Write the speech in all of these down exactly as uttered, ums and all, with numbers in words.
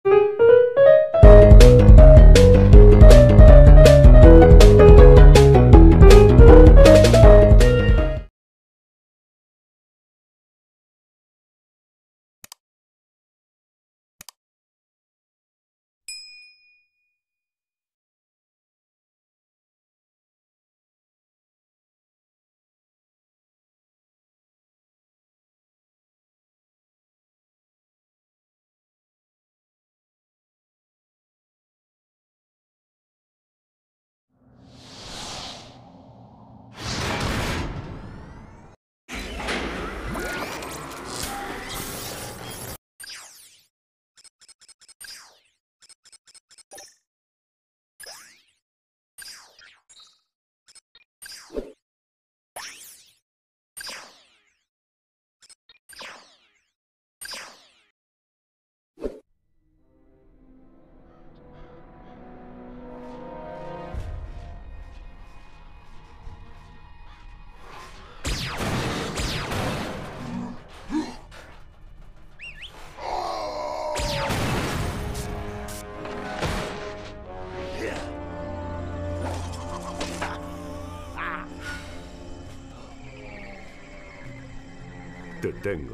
Te tengo.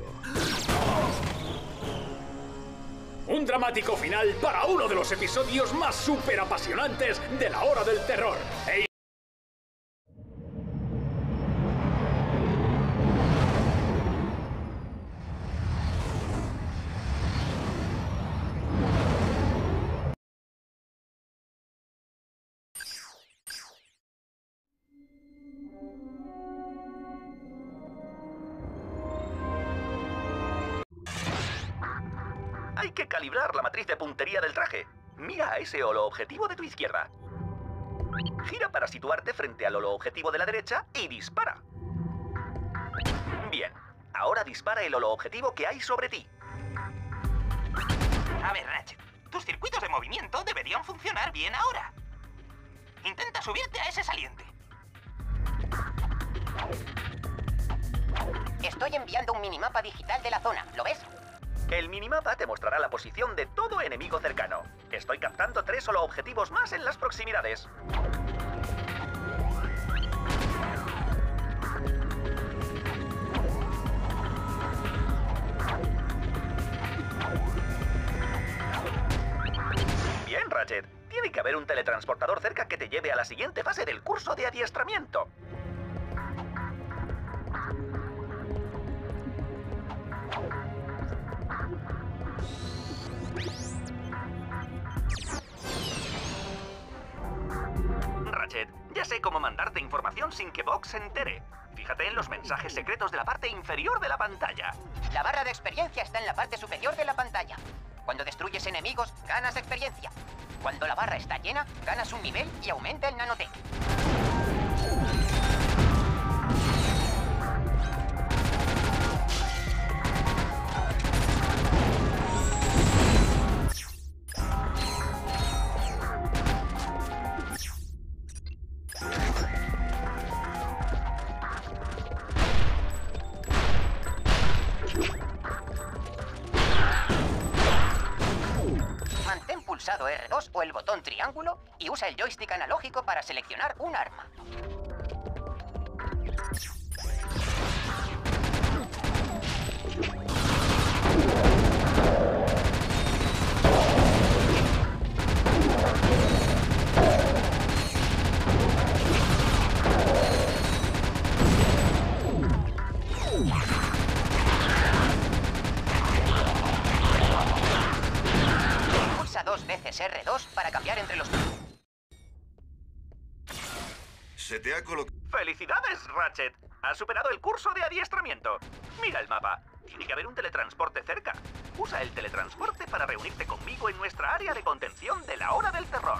Un dramático final para uno de los episodios más súper apasionantes de La Hora del Terror. E Hay que calibrar la matriz de puntería del traje. Mira a ese holoobjetivo de tu izquierda. Gira para situarte frente al holoobjetivo de la derecha y dispara. Bien, ahora dispara el holoobjetivo que hay sobre ti. A ver, Ratchet, tus circuitos de movimiento deberían funcionar bien ahora. Intenta subirte a ese saliente. Estoy enviando un minimapa digital de la zona, ¿lo ves? El minimapa te mostrará la posición de todo enemigo cercano. Estoy captando tres holoobjetivos más en las proximidades. Bien, Ratchet. Tiene que haber un teletransportador cerca que te lleve a la siguiente fase del curso de adiestramiento. Ratchet, ya sé cómo mandarte información sin que Vox se entere. Fíjate en los mensajes secretos de la parte inferior de la pantalla. La barra de experiencia está en la parte superior de la pantalla. Cuando destruyes enemigos, ganas experiencia. Cuando la barra está llena, ganas un nivel y aumenta el nanotech. Mantén pulsado R dos o el botón triángulo y usa el joystick analógico para seleccionar un arma. Pulsa dos veces R dos para cambiar entre los... Se te ha colocado... ¡Felicidades, Ratchet! Has superado el curso de adiestramiento. Mira el mapa. Tiene que haber un teletransporte cerca. Usa el teletransporte para reunirte conmigo en nuestra área de contención de la Hora del Terror.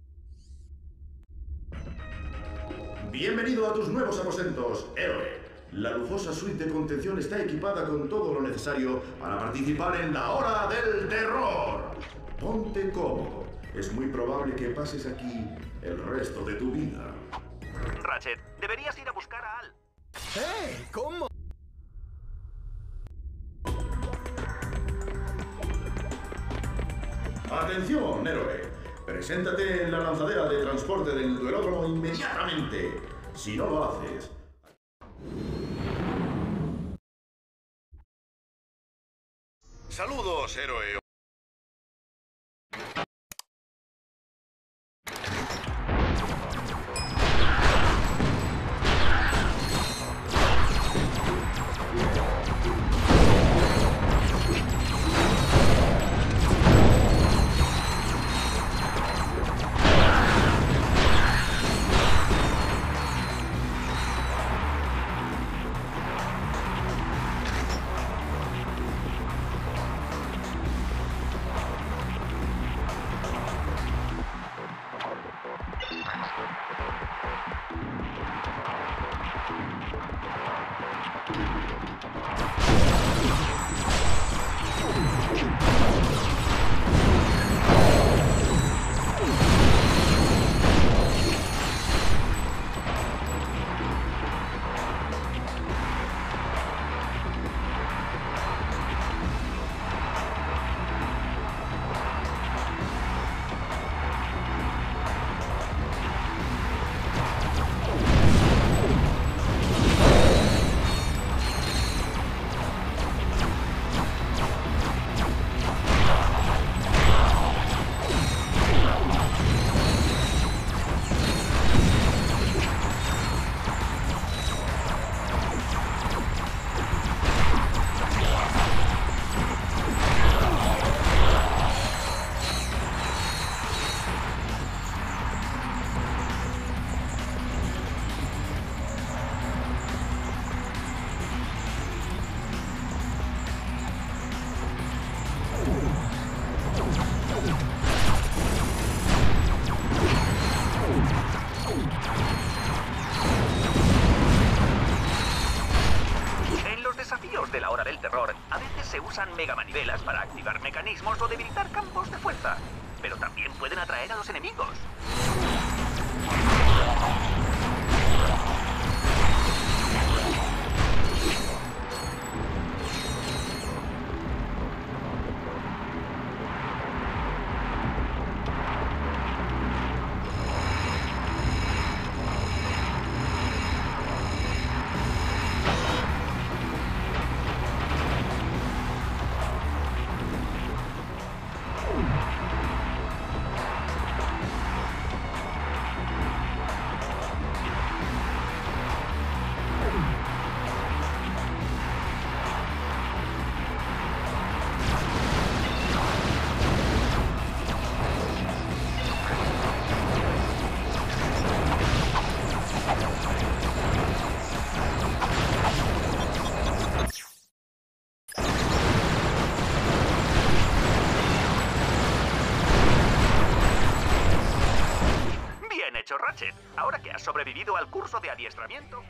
Bienvenido a tus nuevos aposentos, héroe. La lujosa suite de contención está equipada con todo lo necesario para participar en la Hora del Terror. Ponte cómodo. Es muy probable que pases aquí el resto de tu vida. Ratchet, deberías ir a buscar a Al. ¡Eh! ¿Cómo? ¡Atención, héroe! Preséntate en la lanzadera de transporte del duelódromo inmediatamente. Si no lo haces... Saludos, héroe. De la Hora del Terror, a veces se usan megamanivelas para activar mecanismos o debilitar campos de fuerza, pero también pueden atraer a los enemigos. Ratchet, ahora que has sobrevivido al curso de adiestramiento...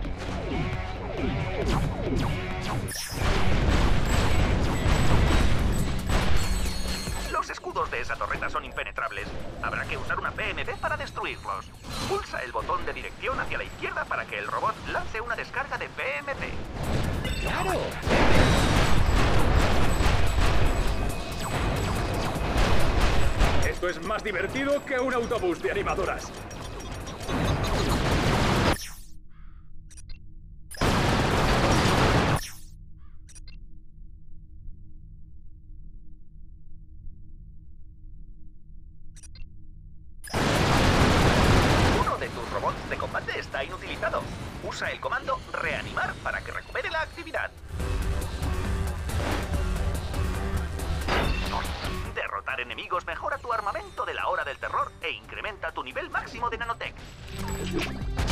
Los escudos de esa torreta son impenetrables. Habrá que usar una P M P para destruirlos. Pulsa el botón de dirección hacia la izquierda para que el robot lance una descarga de P M P. ¡Claro! Esto es más divertido que un autobús de animadoras. Uno de tus robots de combate está inutilizado. Usa el comando reanimar para que recupere la actividad. Derrotar enemigos mejora tu armamento de la Hora del Terror e incrementa tu nivel máximo de nanotech.